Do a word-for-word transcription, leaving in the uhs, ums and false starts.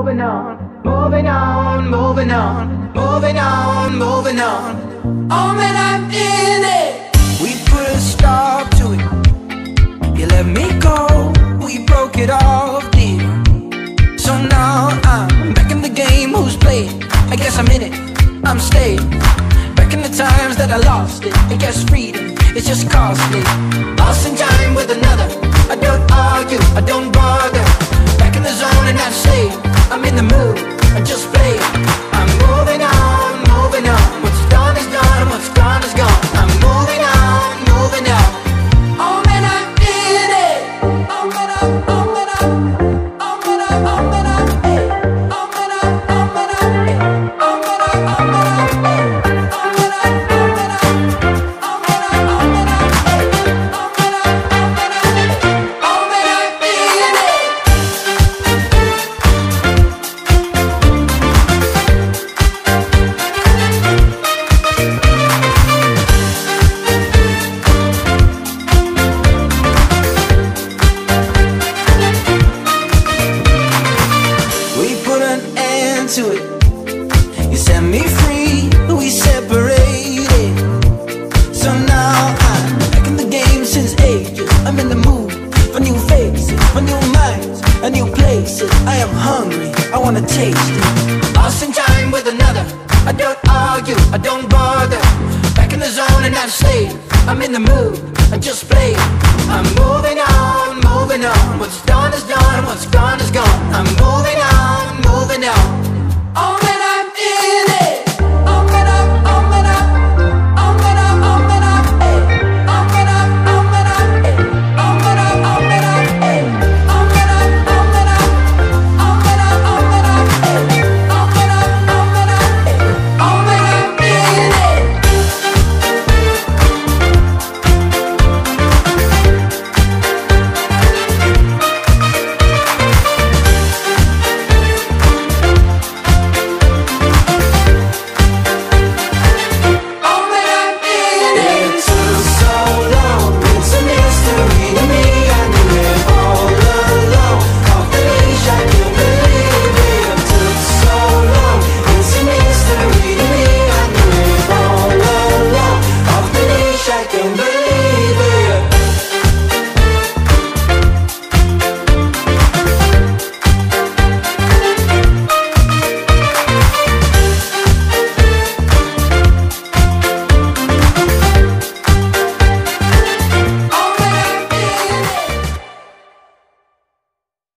moving on, moving on, moving on, moving on, moving on. Oh man, I'm in it. We put a stop to it. You let me go, we broke it off, dear. So now I'm back in the game, who's playing? I guess I'm in it, I'm staying. Back in the times that I lost it, I guess freedom, it's just costly. Lost in time with another, I don't argue, I don't bother. Back in the zone and I'm safe, I'm in the mood, I just play. I'm moving on, moving on. What's done is done, what's gone is gone. I'm moving on, moving on. Oh man, I'm in it. Oh man, I'm, oh man, I'm, oh man, I'm, oh man, I'm, hey. Oh man, I'm, oh man, I'm, hey. Oh man, I'm, oh man, I'm, hey. Oh man, I'm, oh man, I'm, oh man, I'm, oh man, I'm, hey. Oh man, I'm, oh man, I'm, hey. Oh man, I'm in it. We put an end to it. You set me free, we separated. So now I'm back in the game since ages. I'm in the mood for new faces, for new minds, and new places. I am hungry, I wanna taste it. Lost in time with another, I don't argue, I don't bother. Back in the zone and I'm safe, I'm in the mood, I just play. I'm moving on, moving on. What's done is done, what's gone is